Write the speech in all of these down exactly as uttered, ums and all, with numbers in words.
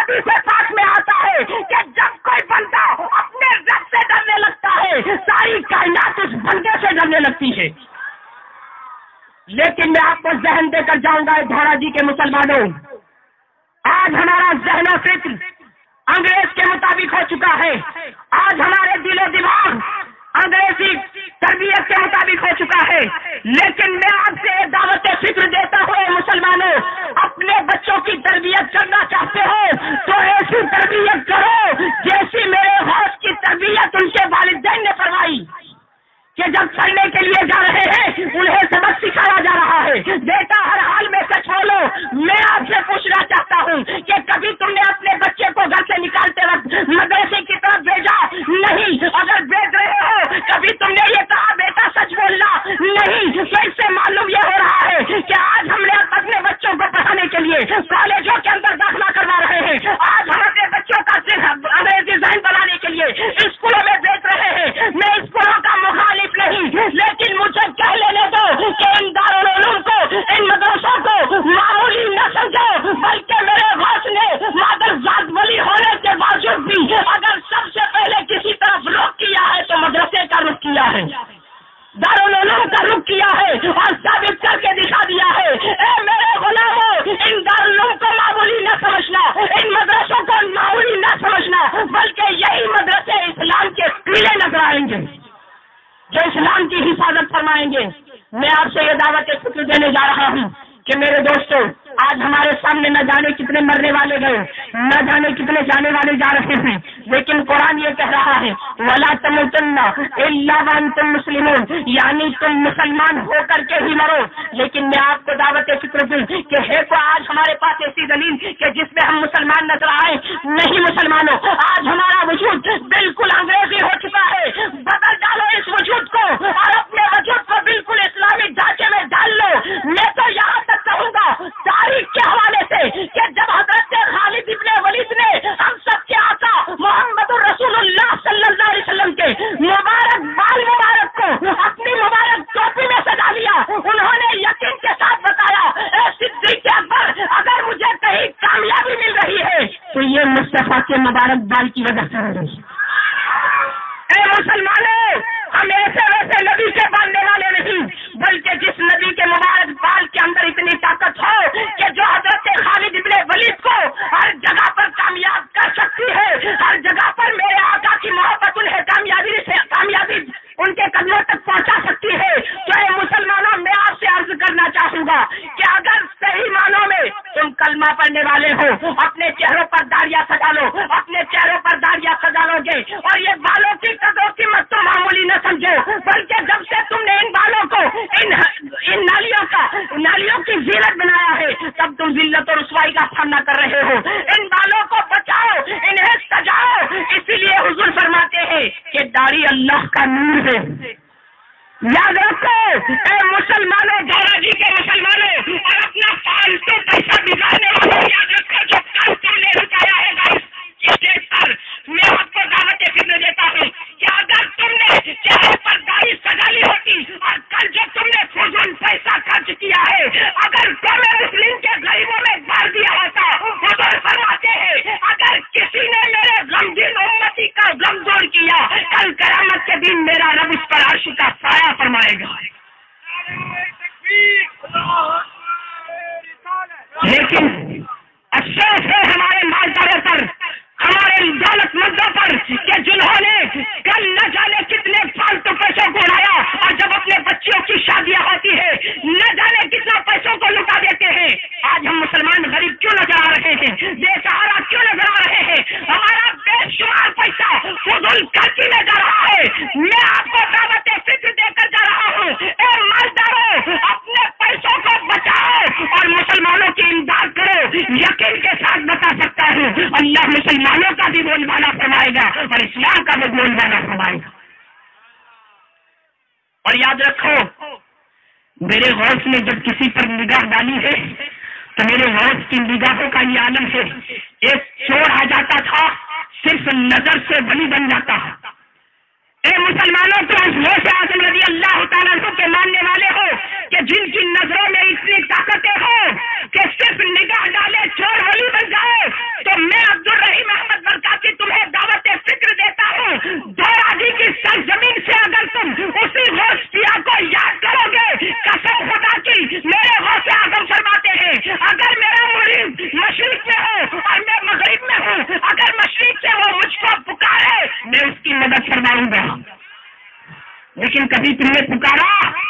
حدیث پاک میں آتا ہے کہ جب کوئی بندہ اپنے رب سے ڈرنے لگتا ہے ساری کائنات اس بندے سے ڈرنے لگتی ہے۔ لیکن میں آپ کو ذہن دے کر جاؤں گا دھوڑا جی کے مسلمانوں، آج ہمارا ذہن و فکر انگریز کے مطابق ہو چکا ہے، آج ہمارے دل و دماغ انگریزی تربیت کے مطابق ہو چکا ہے۔ لیکن میں آپ سے دعوت فکر دیتا ہوں مسلمانوں، اپنے بچوں کی تربیت کرنا چاہتے ہو تو ایسی تربیت کرو جیسی میرے غوث کی تربیت ان کے والدین نے فرمائی کہ جب پڑھنے کے لیے جا رہے ہیں انہیں سبق سکھایا جا رہا ہے۔ بیٹا ہر حال میں سچ بولو، میں آپ سے پوچھنا چاہتا ہوں کہ کبھی تم نے اپنے بچے کو گھر سے نکالتے وقت مدرسے کی طرف بھیجا؟ نہیں۔ اگر بھیج رہے ہو کبھی تم نے یہ کہا بیٹا سچ بولنا؟ نہیں۔ تو اس سے معلوم یہ ہو رہا ہے کہ آج ہم نے اپنے بچوں کو پڑھانے کے لیے کالجوں کے اندر داخلہ کروا رہے ہیں، آج ہم اپنے بچوں کا انگریزی ذہن بنانے کے لیے اسکولوں میں بھیج رہے ہیں۔ میں اسکولوں کا مخالف نہیں، لیکن مجھے کہہ لینے دو کہ ان دارالعلوم کو، ان مدرسوں کو معمولی نہ سمجھو، بلکہ میرے غوث نے مادر ذات ولی ہونے کے باوجود بھی اگر سب سے پہلے کسی طرف رخ کیا ہے تو مدرسے کا رخ کیا ہے، دارالعلوم کا رخ کیا ہے اور ثابت کر کے دکھا دیا ہے۔ اے میرے غلاموں، ان دارالعلوم کو معمولی نہ سمجھنا، ان مدرسوں کو معمولی نہ سمجھنا، بلکہ یہی مدرسے اسلام کے قلعے نظر آئیں گے جو اسلام کی حفاظت فرمائیں گے۔ میں آپ سے یہ دعوت فکر دینے جا رہا ہوں کہ میرے دوستوں، آج ہمارے سامنے نہ جانے کتنے مرنے والے گئے، نہ جانے کتنے جانے والے جا رہے ہیں، لیکن قرآن یہ کہہ رہا ہے وَلَا تَمُوتُنَّ إِلَّا وَأَنتُم مُّسْلِمُونَ، یعنی تم مسلمان ہو کر کے ہی مرو۔ لیکن میں آپ کو دعوت فکر دوں کہ ہے تو آج ہمارے پاس ایسی دلیل کہ جس میں ہم مسلمان نظر آئے؟ نہیں مسلمانوں، آج ہمارا وجود بالکل انگریزی ہو چکا ہے۔ بدل ڈالو اس وجود کو اور اپنے وجود کو بالکل اسلامی ڈھانچے میں ڈال لو۔ میں تو یہاں تک کہوں گا تاریخ کے حوالے سے کہ جب حضرت خالد ابن ولید نے ہم سب کے آقا محمد رسول اللہ صلی اللہ علیہ وسلم کے مبارک بال مبارک کو اپنی مبارک ٹوپی میں سجا لیا، انہوں نے یقین کے ساتھ بتایا اے صدیق اکبر، اگر مجھے کہیں کامیابی مل رہی ہے تو یہ مصطفیٰ کے مبارک بال کی وجہ سے ہو رہی ہے۔ اے مسلمانوں، ہم ایسے ویسے نبی سے باندھنے والے نہیں، بلکہ جس نبی کے مبارک بال کے اندر اتنی طاقت ہو کہ جو حضرت خالد ابن ولید کو ہر جگہ پر کامیاب کر سکتی ہے، ہر جگہ پر میرے آقا کی محبت انہیں کامیابی سے کامیابی ان کے قدموں تک پہنچا سکتی ہے۔ تو اے مسلمانوں، میں آپ سے عرض کرنا چاہوں گا کہ اگر صحیح معنوں میں تم کلمہ پڑھنے والے ہو، اپنے چہروں پر داڑیاں سجا لو، اپنے چہروں پر داڑیاں سجا لو گے، اور یہ بالوں کی قدر قیمت تو معمولی نہ سمجھو، بلکہ جب سے تم نے ان بالوں کو ان ان نالیوں کا نالیوں کی زینت بنایا ہے تب تم ذلت اور رسوائی کا سامنا کر رہے ہو۔ ان بالوں کو بچاؤ، انہیں سجاؤ، اسی لیے حضور فرماتے ہیں کہ داڑھی اللہ کا نور ہے۔ یاد رکھو اے مسلمانوں، گورا جی کے مسلمانوں، اور اپنا فالتو پیسہ بگاڑنے والوں، یاد رکھو جو کل تم نے رکایا ہے گا اس اسٹیج پر، میں آپ کو دعوت فکر دیتا ہوں کہ اگر تم نے چہرے پر داڑھی سجا لی ہوتی اور کل جو تم نے فضول پیسہ خرچ کیا ہے اگر قوم مسلم کے غریبوں میں ڈال دیا ہوتا، حضور فرماتے ہیں اگر کسی نے میرے غمگین امتی کا غم دور کیا، کل قیامت کے دن میرا رب اس پر عرش کا سایہ فرمائے گا۔ لیکن افسوس ہے ہمارے مالداروں پر، ہمارے دولت مندوں پر کہ جنہوں نے کل نہ جانے کتنے فالتو پیسوں کو اڑایا اور جب اپنے بچوں کی شادیاں ہوتی ہے نہ جانے کتنا پیسوں کو لٹا دیتے ہیں۔ آج ہم مسلمان غریب کیوں نظر آ رہے ہیں، بے سہارا کیوں نظر آ رہے ہیں؟ ہمارا بے شمار پیسہ فضول خرچی میں جا رہا ہے۔ میں آپ کو دعوت فکر دے کر جا رہا ہوں، اے مالداروں، اپنے پیسوں کو بچاؤ اور مسلمانوں کی امداد کرو۔ یقین کے ساتھ بتا سکتا ہوں اللہ مسلمانوں کا بھی بول بالا فرمائے گا اور اسلام کا بھی بول بالا فرمائے گا۔ اور یاد رکھو میرے غوث نے جب کسی پر نگاہ ڈالی ہے تو میرے غوث کی نگاہوں کا یہ عالم ہے، ایک چور آ جاتا تھا صرف نظر سے ولی بن جاتا ہے۔ اے مسلمانوں، تو اس غوث اعظم رضی اللہ تعالیٰ عنہ کے ماننے والے ہو کہ جن کی نظروں میں اتنی طاقتیں ہو کہ صرف نگاہ ڈالے چور ولی بن جائے، تو میں اب लेकिन कभी तुमने पुकारा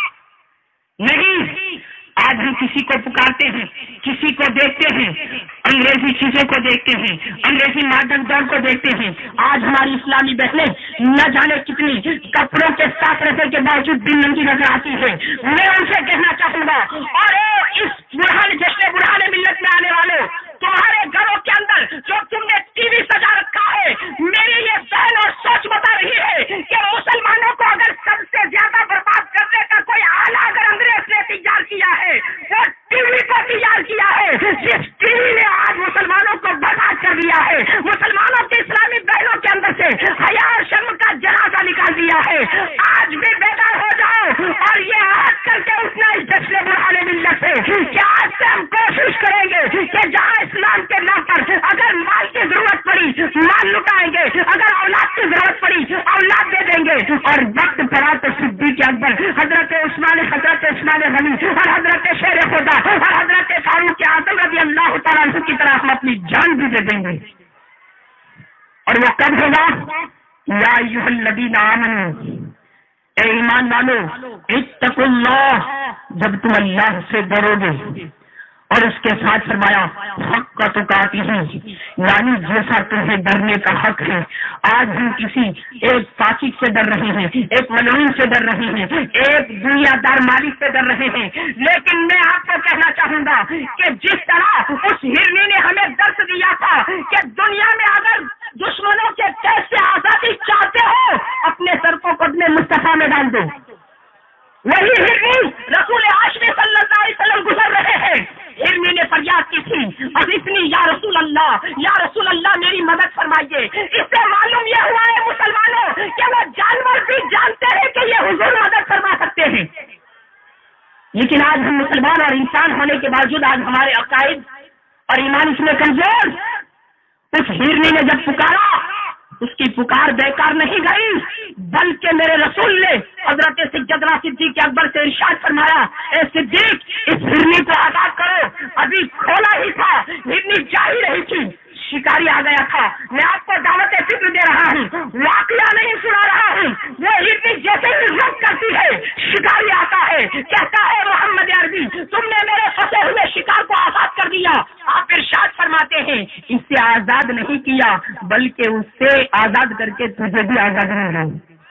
नहीं। आज हम किसी को पुकारते हैं, किसी को देखते हैं, अंग्रेजी चीजों को देखते हैं, अंग्रेजी मादक दौड़ को देखते हैं। आज हमारी इस्लामी बहनें न जाने कितनी कपड़ों के साथ रहने के बावजूद दिन नंगी नजर आती है। मैं उनसे कहना चाहूंगा, और इस बुढ़ाने जश्न बुढ़ाने मिल्लत में आने वाले तुम्हारे घरों के अंदर जो तुमने टीवी सजा रखा है, मेरी ये बहन और सोच बता रही है कि मुसलमानों को अगर सबसे ज्यादा बर्बाद करने का कोई आला अगर अंग्रेज ने तैयार किया है, वो टीवी को तैयार किया है। जिस टीवी ने आज मुसलमानों को बर्बाद कर दिया है, मुसलमानों की इस्लामी बहनों के अंदर से हया और शर्म का जनाजा निकाल दिया है। आज भी बेदार हो जाओ और ये आज करके उठना इस जश्न बुढ़ाने मिल्लत से कि आज से हम कोशिश करेंगे कि जहाँ इस्लाम के नाम पर अगर माल की जरूरत पड़ी माल लुटाएंगे, अगर औलाद की जरूरत पड़ी औलाद दे देंगे। और वक्त पड़ा तो सिद्दीक अकबर, हजरत उस्मान हजरत उस्मान गनी और हजरत शेर खुदा और हजरत फारूक आजम रज़ी अल्लाह तआला अन्हु की तरह हम अपनी जान भी दे देंगे। और वो कब होगा? या अय्युहल्लज़ीना आमनू, ए ईमान वालो, इत्तकुल्लाह, जब तुम अल्लाह से डरोगे। और उसके साथ फरमाया हक का तो काती है, यानी जैसा तुम्हें डरने का हक है। आज हम किसी एक फासिक से डर रहे हैं, एक मलून से डर रहे हैं, एक दुनियादार मालिक से डर रहे हैं, लेकिन मैं आपको कहना चाहूंगा कि जिस तरह उस हिरनी ने हमें दर्श दिया था कि दुनिया में अगर दुश्मनों के कैद से आजादी चाहते हो, अपने सर को कदमे मुस्तफा में डाल दो। वही हिरनी रसूल आशमी सल्लल्लाहु अलैहि वसल्लम गुजर रहे हैं। हिरनी ने फरियाद की थी और इतनी, या रसूल अल्लाह, या रसूल अल्लाह मेरी मदद फरमाइए। इससे मालूम यह हुआ है मुसलमानों कि वो जानवर भी जानते हैं कि ये हुजूर मदद फरमा सकते हैं। लेकिन आज हम मुसलमान और इंसान होने के बावजूद आज हमारे अकायद और ईमान इसमें कमजोर। उस हिरनी ने जब पुकारा, उसकी पुकार बेकार नहीं गई, बल्कि मेरे रसूल ने हजरत सिद्दीक़ सिद्दीक़ अकबर से इरशाद फरमाया, ए सिद्दीक, इस हिरनी को आजाद करो। अभी खोला ही था, हिरनी जा ही रही थी, शिकारी आ गया था। मैं आपको दावत फिक्र दे रहा हूँ, वाकया नहीं सुना रहा हूँ। वो हिरनी जैसे ही रुक करती है, शिकारी आता है, कहता है मोहम्मद अरबी, तुमने मेरे फंसे हुए शिकार को आजाद कर दिया। आप इरशाद फरमाते हैं, इससे आजाद नहीं किया, बल्कि उससे आजाद करके तुझे भी आजाद मिली।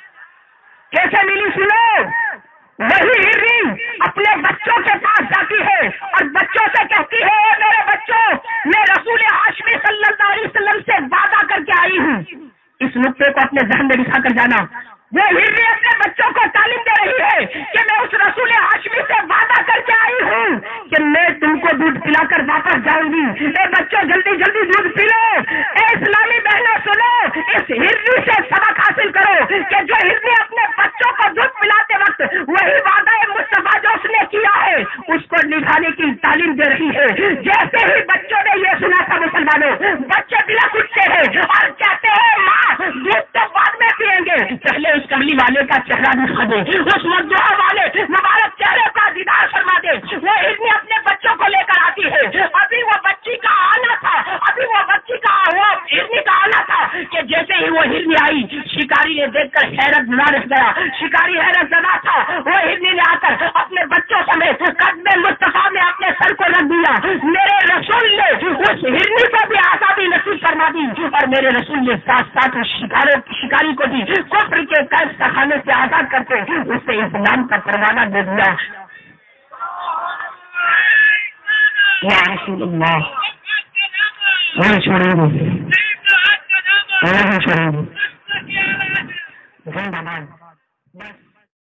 कैसे मिली सुनो। वही हिरनी अपने बच्चों के पास जाती है और बच्चों से कहती है, मेरे बच्चों, मैं रसूल हाशमी सल्लल्लाहु अलैहि वसल्लम से वादा करके आई हूँ। इस नुक्ते को अपने ज़हन में बिठा कर जाना। वो हिरनी अपने बच्चों को तालीम दे रही है कि मैं उस रसूल हाशमी से वादा करके आई हूँ कि मैं तुमको दूध पिलाकर वापस जाऊंगी। ए बच्चों, जल्दी जल्दी दूध पी लो। ए इस्लामी बहनों सुनो, इस हिरनी से सबक हासिल करो कि जो हिरनी अपने बच्चों को दूध पिलाते वक्त वही वादा मुस्तफा जो उसने किया है उसको निभाने की तालीम दे रही है। जैसे ही बच्चों ने ये सुना था मुसलमानों, बच्चे बिलख उठते हैं और कहते हैं, माँ दूध तो बाद में पिएंगे, पहले उस कमली वाले का चेहरा दिखा दे, उस मजदूर वाले मुबारक चेहरे का दीदार फरमा दे। वो हिरनी अपने बच्चों को लेकर आती है। अभी वो बच्ची का आना था, अभी वो बच्ची का वो हिरनी का आना था कि जैसे ही वो हिरनी आई, शिकारी ने देखकर हैरत जुड़ा रह गया। शिकारी हैरत जदा था। वो हिरनी ने आकर अपने बच्चों समेत कदमे मुस्तफा में अपने सर को रख दिया। मेरे रसूल ने उस हिरनी को भी आजादी नसीब फरमा दी और मेरे रसूल ने साथ साथ शिकारों शिकारी को भी कुफ्र के कैद खाने से आजाद करके उससे इस्लाम का परवाना दे दिया। या रसूलुल्लाह, नहीं छोड़ेंगे, नहीं छोड़ेंगे।